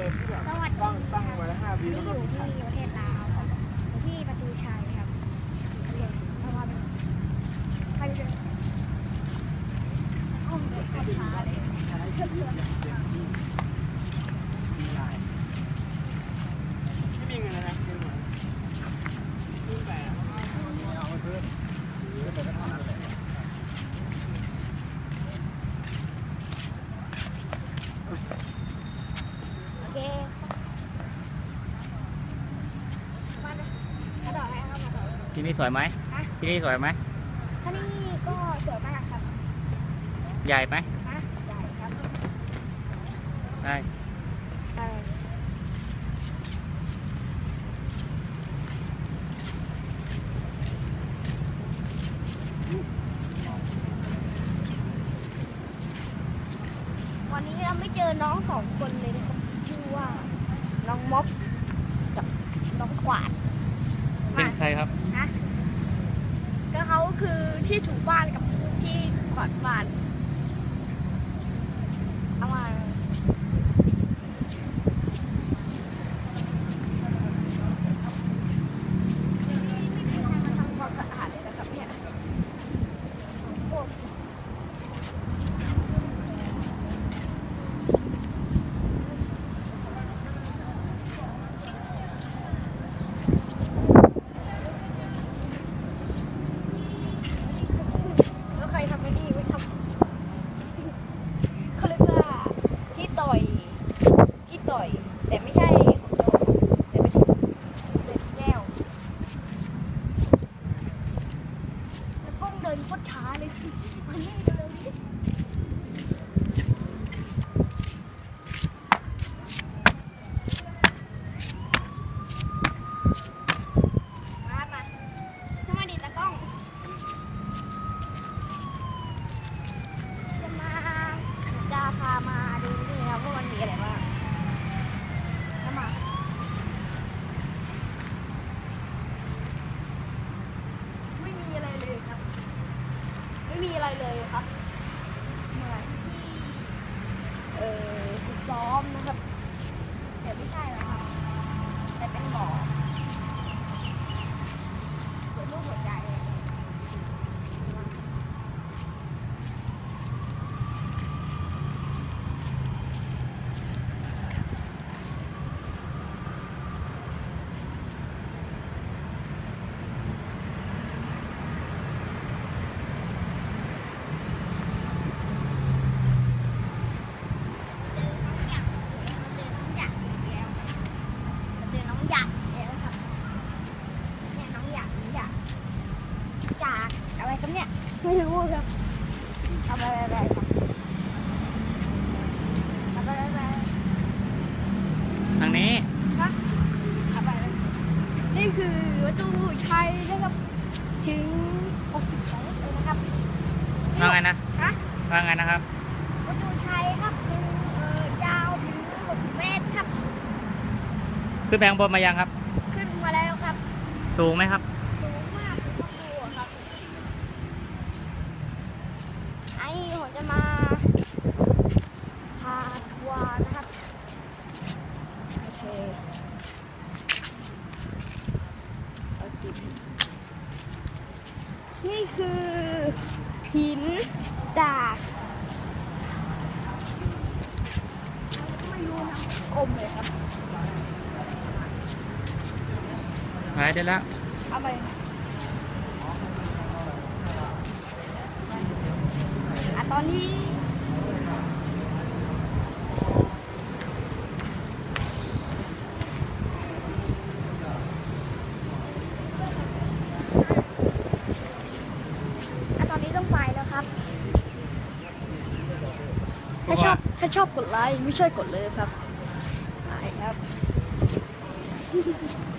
สวัสดีตั้งไว้5 วินี่อยู่ที่ประเทศลาวครับอยู่ที่ประตูชัยครับโอเคเพราะว่าไปเลยอ้อมขับช้าเลยไม่มีเงินนะคือเหมือนขึ้นไปเอาเพิ่มโอเคมาต่อให้ครับมาต่อที่นี่สวยไหมที่นี่สวยไหมท่านี่ก็สวยมากครับใหญ่ไหมใหญ่ครับได้ใช่วันนี้เราไม่เจอน้อง2 คนเลยนะครับชื่อว่าน้องม็อบกับน้องกวาดเป็นใครครับก็เขาคือที่ถูบ้านกับที่กวาดบ้านเอามาทำความสะอาดเลยนะครับเนี่ยแล้วใครทำไม่ดีไว้ทำเขาเรียกว่าที่ต่อยแต่ไม่ใช่ของโจแต่เป็นแก้วแล้วต้องเดินโคตรช้าเลยมันไม่เร็วดิมาถ้ามาดิตากล้องจะพามาดูนี่ครับว่ามันมีอะไรบ้างแล้วมาไม่มีอะไรเลยครับ ไม่มีอะไรเลยครับเหมือนที่ฝึกซ้อมนะครับแต่ไม่ใช่แล้วครับแต่เป็นบ่อเป็นรูปหัวใจอะไรครับเนี่ยไม่รู้ครับทำอะไรครับทำอะไรทางนี้ครับทำอะไรนี่คือประตูชัยนะครับถึง60 เมตรเลยนะครับว่าไงนะว่าไงนะครับประตูชัยครับถึงยาวถึง60 เมตรครับขึ้นแบงบนมายังครับขึ้นมาแล้วครับสูงไหมครับสูงมากคือต้องดูครับผมจะมาพาทัวร์นะครับโอเคนี่คือหินจากไม่รู้นะกลมเลยครับไปได้แล้วเอาไปตอนนี้ต้องไปแล้วครับถ้าชอบกดไลค์ไม่ใช่กดเลยครับไปครับ